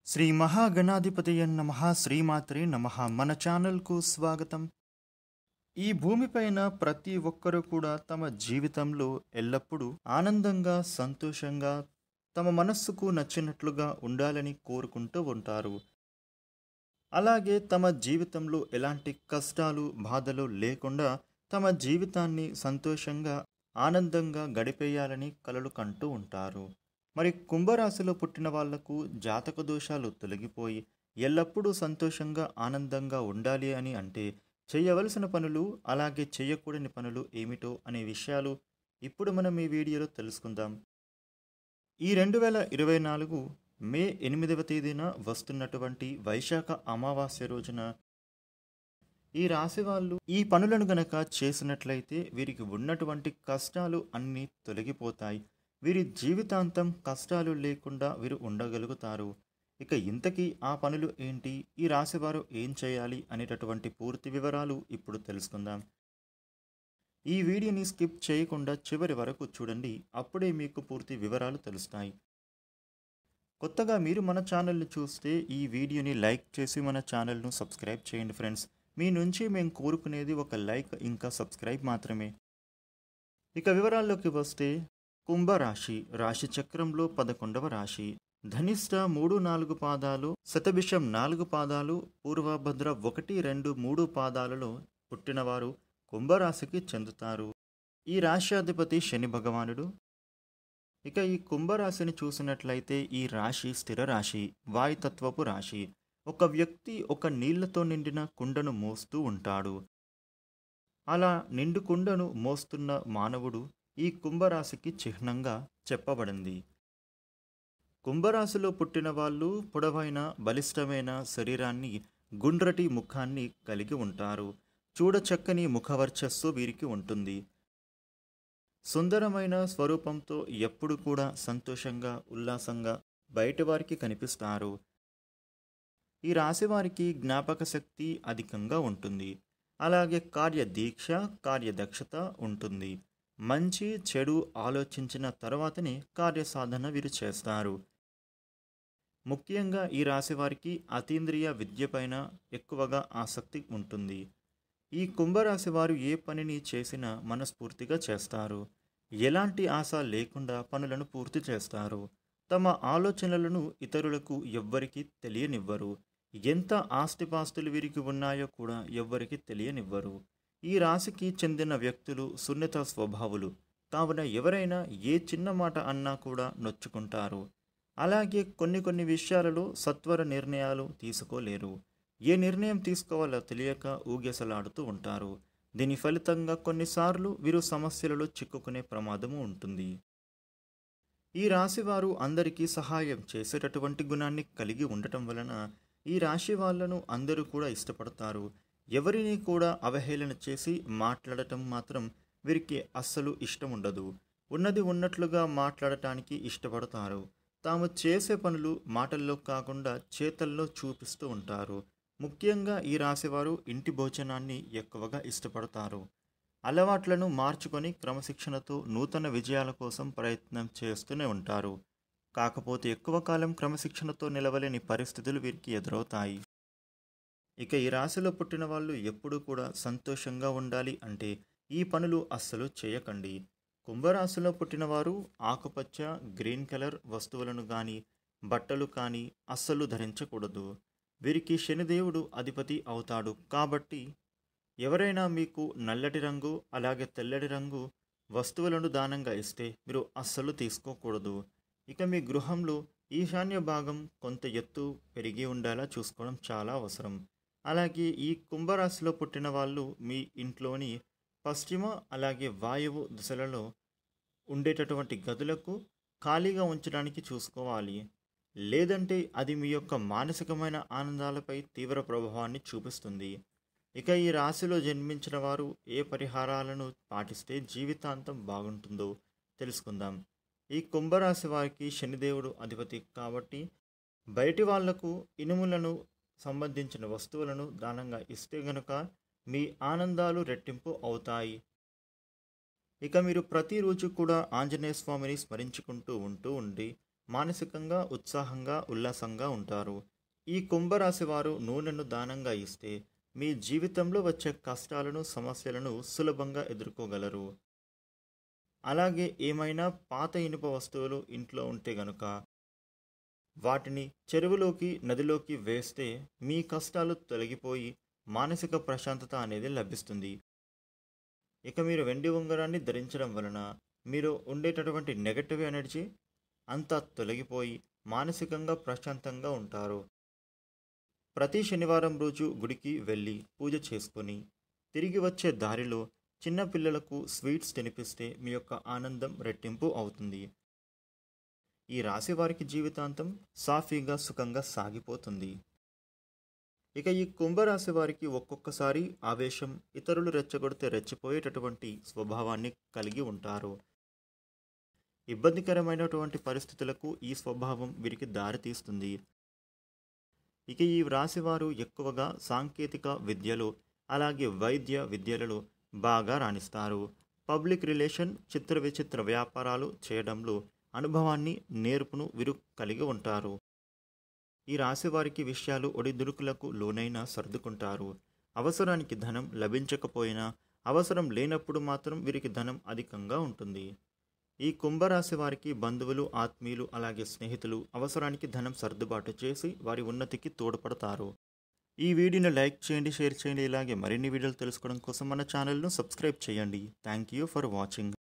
శ్రీ మహాగణాధిపతయ నమః శ్రీమాత్రే నమః. మన ఛానల్కు స్వాగతం. ఈ భూమిపైన ప్రతి ఒక్కరూ కూడా తమ జీవితంలో ఎల్లప్పుడూ ఆనందంగా సంతోషంగా తమ మనస్సుకు నచ్చినట్లుగా ఉండాలని కోరుకుంటూ ఉంటారు. అలాగే తమ జీవితంలో ఎలాంటి కష్టాలు బాధలు లేకుండా తమ జీవితాన్ని సంతోషంగా ఆనందంగా గడిపేయాలని కలలు కంటూ ఉంటారు. మరి కుంభరాశిలో పుట్టిన వాళ్లకు జాతక దోషాలు తొలగిపోయి ఎల్లప్పుడూ సంతోషంగా ఆనందంగా ఉండాలి అని అంటే చేయవలసిన పనులు అలాగే చేయకూడని పనులు ఏమిటో అనే విషయాలు ఇప్పుడు మనం ఈ వీడియోలో తెలుసుకుందాం. ఈ 2024 మే 8వ తేదీన వస్తున్నటువంటి వైశాఖ అమావాస్య రోజున ఈ రాశి వాళ్ళు ఈ పనులను గనక చేసినట్లయితే వీరికి ఉన్నటువంటి కష్టాలు అన్నీ తొలగిపోతాయి. వీరి జీవితాంతం కష్టాలు లేకుండా వీరు ఉండగలుగుతారు. ఇక ఇంతకీ ఆ పనులు ఏంటి, ఈ రాశివారు ఏం చేయాలి అనేటటువంటి పూర్తి వివరాలు ఇప్పుడు తెలుసుకుందాం. ఈ వీడియోని స్కిప్ చేయకుండా చివరి వరకు చూడండి, అప్పుడే మీకు పూర్తి వివరాలు తెలుస్తాయి. కొత్తగా మీరు మన ఛానల్ని చూస్తే ఈ వీడియోని లైక్ చేసి మన ఛానల్ను సబ్స్క్రైబ్ చేయండి ఫ్రెండ్స్. మీ నుంచి మేము కోరుకునేది ఒక లైక్ ఇంకా సబ్స్క్రైబ్ మాత్రమే. ఇక వివరాల్లోకి వస్తే కుంభరాశి రాశి చక్రంలో 11వ రాశి. ధనిష్ట 3-4 పాదాలు, శతభిషం 4 పాదాలు, పూర్వభద్ర 1-2-3 పాదాలలో పుట్టినవారు కుంభరాశికి చెందుతారు. ఈ రాశ్యాధిపతి శని భగవానుడు. ఇక ఈ కుంభరాశిని చూసినట్లయితే ఈ రాశి స్థిర రాశి, వాయుతత్వపు రాశి. ఒక వ్యక్తి ఒక నీళ్లతో నిండిన కుండను మోస్తూ ఉంటాడు. అలా నిండు కుండను మోస్తున్న మానవుడు ఈ కుంభరాశికి చిహ్నంగా చెప్పబడింది. కుంభరాశిలో పుట్టిన వాళ్ళు పొడవైన బలిష్టమైన శరీరాన్ని, గుండ్రటి ముఖాన్ని కలిగి ఉంటారు. చూడచక్కని ముఖవర్చస్సు వీరికి ఉంటుంది. సుందరమైన స్వరూపంతో ఎప్పుడు కూడా సంతోషంగా ఉల్లాసంగా బయట వారికి కనిపిస్తారు. ఈ రాశి వారికి జ్ఞాపక శక్తి అధికంగా ఉంటుంది. అలాగే కార్యదీక్ష కార్యదక్షత ఉంటుంది. మంచి చెడు ఆలోచించిన తర్వాతనే కార్యసాధన వీరు చేస్తారు. ముఖ్యంగా ఈ రాశి వారికి అతీంద్రియ విద్యపైన ఎక్కువగా ఆసక్తి ఉంటుంది. ఈ కుంభరాశి వారు ఏ పనిని చేసినా మనస్ఫూర్తిగా చేస్తారు. ఎలాంటి ఆశ లేకుండా పనులను పూర్తి చేస్తారు. తమ ఆలోచనలను ఇతరులకు ఎవ్వరికీ తెలియనివ్వరు. ఎంత ఆస్తిపాస్తులు వీరికి ఉన్నాయో కూడా ఎవ్వరికి తెలియనివ్వరు. ఈ రాశికి చెందిన వ్యక్తులు సున్నిత స్వభావులు కావున ఎవరైనా ఏ చిన్న మాట అన్నా కూడా నొచ్చుకుంటారు. అలాగే కొన్ని విషయాలలో సత్వర నిర్ణయాలు తీసుకోలేరు. ఏ నిర్ణయం తీసుకోవాలో తెలియక ఊగెసలాడుతూ ఉంటారు. దీని ఫలితంగా కొన్నిసార్లు వీరు సమస్యలలో చిక్కుకునే ప్రమాదము ఉంటుంది. ఈ రాశివారు అందరికీ సహాయం చేసేటటువంటి గుణాన్ని కలిగి ఉండటం వలన ఈ రాశి వాళ్ళను అందరూ కూడా ఇష్టపడతారు. ఎవరిని కూడా అవహేళన చేసి మాట్లాడటం మాత్రం వీరికి అస్సలు ఇష్టం ఉండదు. ఉన్నది ఉన్నట్లుగా మాట్లాడటానికి ఇష్టపడతారు. తాము చేసే పనులు మాటల్లో కాకుండా చేతల్లో చూపిస్తూ ఉంటారు. ముఖ్యంగా ఈ రాశివారు ఇంటి భోజనాన్ని ఎక్కువగా ఇష్టపడతారు. అలవాట్లను మార్చుకొని క్రమశిక్షణతో నూతన విజయాల కోసం ప్రయత్నం చేస్తూనే ఉంటారు. కాకపోతే ఎక్కువ కాలం క్రమశిక్షణతో నిలవలేని పరిస్థితులు వీరికి ఎదురవుతాయి. ఇక ఈ రాశిలో పుట్టిన వాళ్ళు ఎప్పుడూ కూడా సంతోషంగా ఉండాలి అంటే ఈ పనులు అస్సలు చేయకండి. కుంభరాశిలో పుట్టినవారు ఆకుపచ్చ గ్రీన్ కలర్ వస్తువులను కానీ బట్టలు కానీ అస్సలు ధరించకూడదు. వీరికి శనిదేవుడు అధిపతి అవుతాడు. కాబట్టి ఎవరైనా మీకు నల్లటి రంగు అలాగే తెల్లటి రంగు వస్తువులను దానంగా ఇస్తే మీరు అస్సలు తీసుకోకూడదు. ఇక మీ గృహంలో ఈశాన్య భాగం కొంత ఎత్తు పెరిగి ఉండేలా చూసుకోవడం చాలా అవసరం. అలాగే ఈ కుంభరాశిలో పుట్టిన వాళ్ళు మీ ఇంట్లోని పశ్చిమ అలాగే వాయువు దిశలలో ఉండేటటువంటి గదులకు ఖాళీగా ఉంచడానికి చూసుకోవాలి. లేదంటే అది మీ యొక్క మానసికమైన ఆనందాలపై తీవ్ర ప్రభావాన్ని చూపిస్తుంది. ఇక ఈ రాశిలో జన్మించిన వారు ఏ పరిహారాలను పాటిస్తే జీవితాంతం బాగుంటుందో తెలుసుకుందాం. ఈ కుంభరాశి వారికి శనిదేవుడు అధిపతి కాబట్టి బయటి వాళ్లకు ఇనుములను సంబంధించిన వస్తువులను దానంగా ఇస్తే గనుక మీ ఆనందాలు రెట్టింపు అవుతాయి. ఇక మీరు ప్రతిరోజు కూడా ఆంజనేయ స్వామిని స్మరించుకుంటూ ఉండి మానసికంగా ఉత్సాహంగా ఉల్లాసంగా ఉంటారు. ఈ కుంభరాశి వారు నూనెను దానంగా ఇస్తే మీ జీవితంలో వచ్చే కష్టాలను సమస్యలను సులభంగా ఎదుర్కోగలరు. అలాగే ఏమైనా పాత ఇనుప వస్తువులు ఇంట్లో ఉంటే గనుక వాటిని చెరువులోకి నదిలోకి వేస్తే మీ కష్టాలు తొలగిపోయి మానసిక ప్రశాంతత అనేది లభిస్తుంది. ఇక మీరు వెండి ఉంగరాన్ని ధరించడం వలన మీరు ఉండేటటువంటి నెగటివ్ ఎనర్జీ అంతా తొలగిపోయి మానసికంగా ప్రశాంతంగా ఉంటారు. ప్రతి శనివారం రోజు గుడికి వెళ్ళి పూజ చేసుకొని తిరిగి వచ్చే దారిలో చిన్న పిల్లలకు స్వీట్స్ తినిపిస్తే మీ యొక్క ఆనందం రెట్టింపు అవుతుంది. ఈ రాశి వారికి జీవితాంతం సాఫీగా సుఖంగా సాగిపోతుంది. ఇక ఈ కుంభరాశి వారికి ఒక్కొక్కసారి ఆవేశం, ఇతరులు రెచ్చగొడితే రెచ్చిపోయేటటువంటి స్వభావాన్ని కలిగి ఉంటారు. ఇబ్బందికరమైనటువంటి పరిస్థితులకు ఈ స్వభావం వీరికి దారితీస్తుంది. ఇక ఈ రాశివారు ఎక్కువగా సాంకేతిక విద్యలు అలాగే వైద్య విద్యలలో బాగా రాణిస్తారు. పబ్లిక్ రిలేషన్, చిత్ర విచిత్ర వ్యాపారాలు చేయడంలో అనుభవాన్ని నేర్పును వీరు కలిగి ఉంటారు. ఈ రాశి వారికి విషయాలు ఒడిదుడుకులకు లోనైనా సర్దుకుంటారు. అవసరానికి ధనం లభించకపోయినా అవసరం లేనప్పుడు మాత్రం వీరికి ధనం అధికంగా ఉంటుంది. ఈ కుంభరాశి వారికి బంధువులు, ఆత్మీయులు అలాగే స్నేహితులు అవసరానికి ధనం సర్దుబాటు చేసి వారి ఉన్నతికి తోడ్పడతారు. ఈ వీడియోని లైక్ చేయండి, షేర్ చేయండి. ఇలాగే మరిన్ని వీడియోలు తెలుసుకోవడం కోసం మన ఛానల్ను సబ్స్క్రైబ్ చేయండి. Thank you for watching.